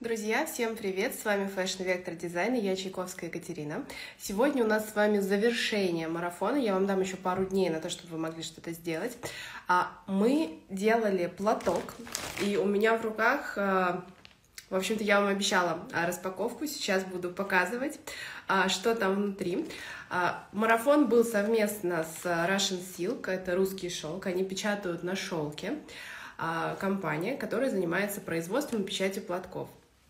Друзья, всем привет! С вами Fashion Vector Design, и я Чайковская Екатерина. Сегодня у нас с вами завершение марафона. Я вам дам еще пару дней на то, чтобы вы могли что-то сделать. Мы делали платок, и у меня в руках, в общем-то, я вам обещала распаковку. Сейчас буду показывать, что там внутри. Марафон был совместно с Russian Silk, это русский шелк. Они печатают на шелке. Компания, которая занимается производством и печатью платков.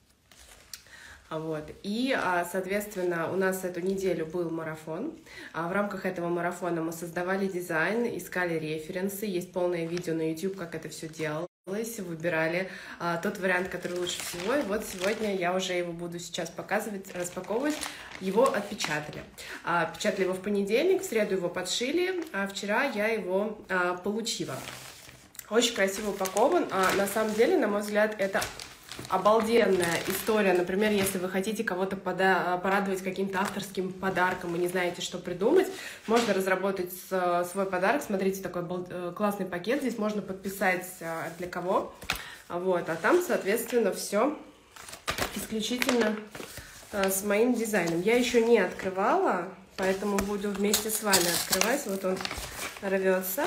И, соответственно, у нас эту неделю был марафон. В рамках этого марафона мы создавали дизайн, искали референсы. Есть полное видео на YouTube, как это все делалось. Выбирали тот вариант, который лучше всего. И вот сегодня я уже его буду сейчас показывать, распаковывать. Его отпечатали. Печатали его в понедельник, в среду его подшили, а вчера я его получила. Очень красиво упакован. На самом деле, на мой взгляд, это обалденная история. Например, если вы хотите кого-то порадовать каким-то авторским подарком и не знаете, что придумать, можно разработать свой подарок. Смотрите, такой классный пакет. Здесь можно подписать для кого. А там, соответственно, все исключительно с моим дизайном. Я еще не открывала, поэтому буду вместе с вами открывать. Вот он рвется.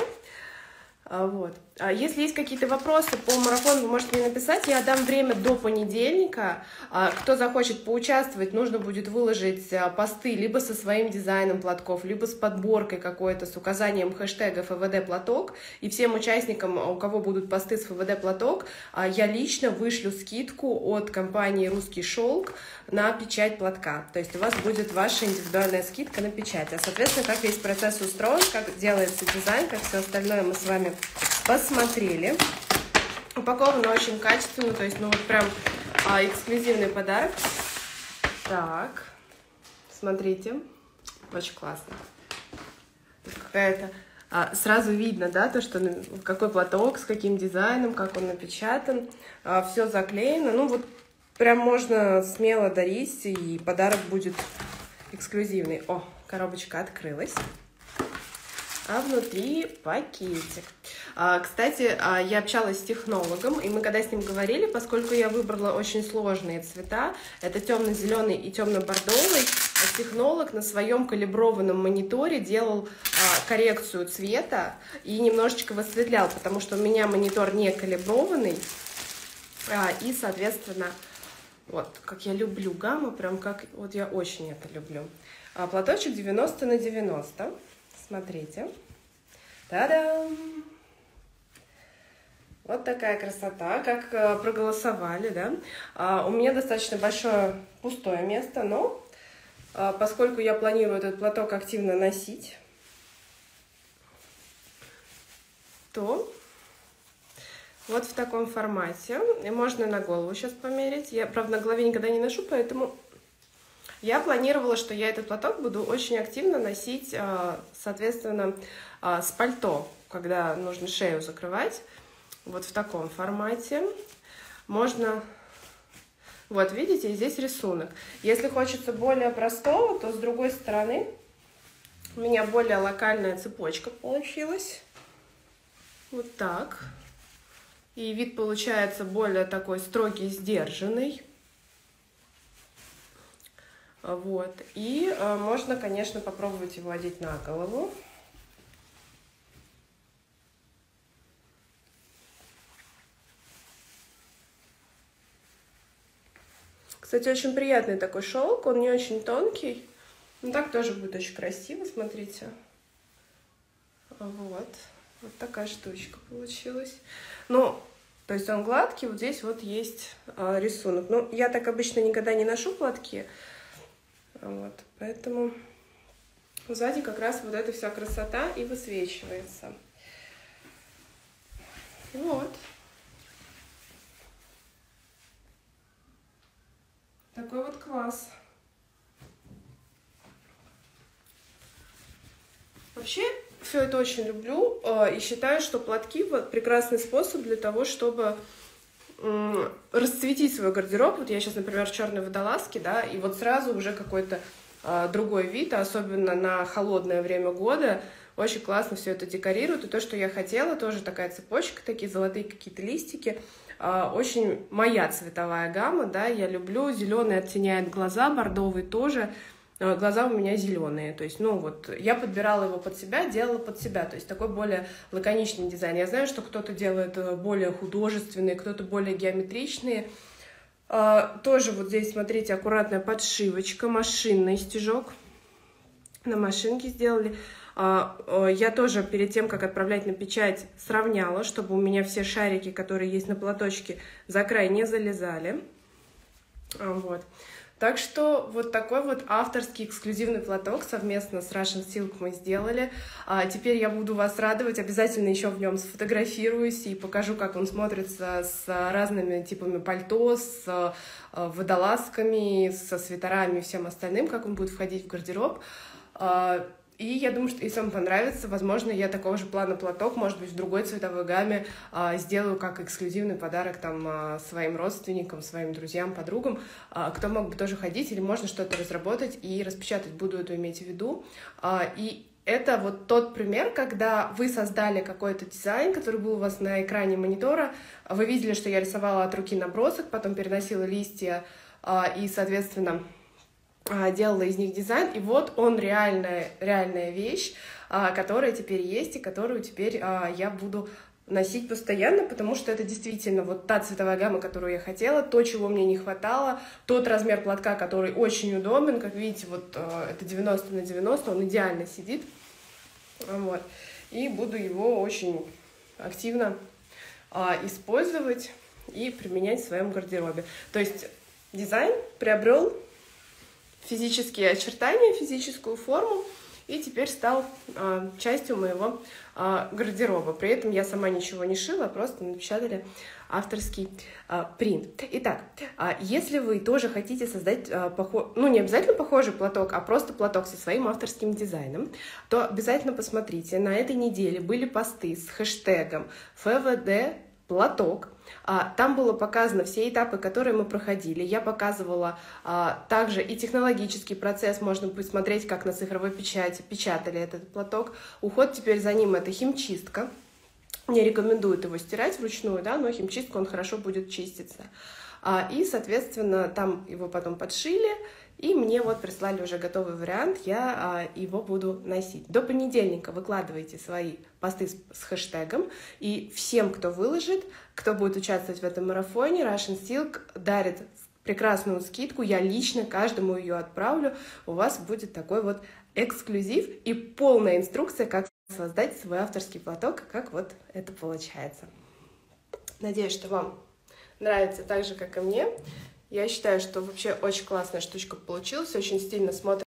Если есть какие-то вопросы по марафону, вы можете мне написать. Я дам время до понедельника. Кто захочет поучаствовать, нужно будет выложить посты либо со своим дизайном платков, либо с подборкой какой-то, с указанием хэштега ФВД платок. И всем участникам, у кого будут посты с ФВД платок, я лично вышлю скидку от компании «Русский шелк» на печать платка. То есть у вас будет ваша индивидуальная скидка на печать. Соответственно, как весь процесс устроен, как делается дизайн, как все остальное мы с вами посмотрели. Упаковано очень качественно, то есть, прям эксклюзивный подарок. Так, смотрите, очень классно. Какая-то сразу видно, да, то, что какой платок, с каким дизайном, как он напечатан, все заклеено. Прям можно смело дарить, и подарок будет эксклюзивный. О, коробочка открылась. А внутри пакетик. Кстати, я общалась с технологом, и мы когда с ним говорили, поскольку я выбрала очень сложные цвета, это темно-зеленый и темно-бордовый, технолог на своем калиброванном мониторе делал коррекцию цвета и немножечко высветлял, потому что у меня монитор не калиброванный, и, соответственно, как я люблю гамму, прям как, я очень это люблю. Платочек 90 на 90. Смотрите. Та-дам! Вот такая красота, как проголосовали, да. У меня достаточно большое пустое место, но поскольку я планирую этот платок активно носить, то вот в таком формате. И можно на голову сейчас померить. Я, правда, на голове никогда не ношу, поэтому я планировала, что я этот платок буду очень активно носить, соответственно, с пальто, когда нужно шею закрывать. Вот в таком формате. Можно... видите, здесь рисунок. Если хочется более простого, то с другой стороны у меня более локальная цепочка получилась. Вот так. И вид получается более такой строгий, сдержанный. И можно, конечно, попробовать его одеть на голову. Кстати, очень приятный такой шелк, он не очень тонкий. Но так тоже будет очень красиво, смотрите. Вот такая штучка получилась. То есть он гладкий, вот здесь есть рисунок. Я так обычно никогда не ношу платки. Поэтому сзади как раз эта вся красота и высвечивается. Такой класс. Вообще, все это очень люблю и считаю, что платки прекрасный способ для того, чтобы расцветить свой гардероб. Я сейчас, например, в черной водолазке, да, и сразу уже какой-то другой вид, особенно на холодное время года. Очень классно все это декорирует. И то, что я хотела, тоже такая цепочка, такие золотые какие-то листики. очень моя цветовая гамма, да, я люблю, зеленый оттеняет глаза, бордовый тоже. Глаза у меня зеленые, то есть, ну вот, я подбирала его под себя, делала под себя, то есть такой более лаконичный дизайн. Я знаю, что кто-то делает более художественные, кто-то более геометричные. Тоже вот здесь, смотрите, аккуратная подшивочка, машинный стежок, на машинке сделали. Я тоже перед тем, как отправлять на печать, сравняла, чтобы у меня все шарики, которые есть на платочке, за край не залезали. Вот. Так что вот такой вот авторский эксклюзивный платок совместно с Russian Silk мы сделали. Теперь я буду вас радовать, обязательно еще в нем сфотографируюсь и покажу, как он смотрится с разными типами пальто, с водолазками, со свитерами и всем остальным, как он будет входить в гардероб. И я думаю, что если вам понравится, возможно, я такого же плана платок, может быть, в другой цветовой гамме сделаю как эксклюзивный подарок там своим родственникам, своим друзьям, подругам, кто мог бы тоже ходить, или можно что-то разработать и распечатать, буду это иметь в виду. И это вот тот пример, когда вы создали какой-то дизайн, который был у вас на экране монитора, вы видели, что я рисовала от руки набросок, потом переносила листья и, соответственно, делала из них дизайн, и вот он реальная вещь, которая теперь есть, и которую теперь я буду носить постоянно, потому что это действительно вот та цветовая гамма, которую я хотела, то, чего мне не хватало, тот размер платка, который очень удобен, как видите, вот это 90 на 90, он идеально сидит, вот, и буду его очень активно использовать и применять в своем гардеробе. То есть дизайн приобрел физические очертания, физическую форму, и теперь стал частью моего гардероба. При этом я сама ничего не шила, просто напечатали авторский принт. Итак, если вы тоже хотите создать, ну не обязательно похожий платок, а просто платок со своим авторским дизайном, то обязательно посмотрите. На этой неделе были посты с хэштегом ФВД платок. Там было показано все этапы, которые мы проходили. Я показывала также и технологический процесс. Можно посмотреть, как на цифровой печати печатали этот платок. Уход теперь за ним — это химчистка. Не рекомендуют его стирать вручную, да, но химчистку он хорошо будет чиститься. И, соответственно, там его потом подшили, и мне вот прислали уже готовый вариант, я его буду носить. До понедельника выкладывайте свои посты с хэштегом, и всем, кто выложит, кто будет участвовать в этом марафоне, Russian Silk дарит прекрасную скидку, я лично каждому ее отправлю, у вас будет такой вот эксклюзив и полная инструкция, как создать свой авторский платок, как вот это получается. Надеюсь, что вам нравится так же, как и мне. Я считаю, что вообще очень классная штучка получилась, очень стильно смотрится.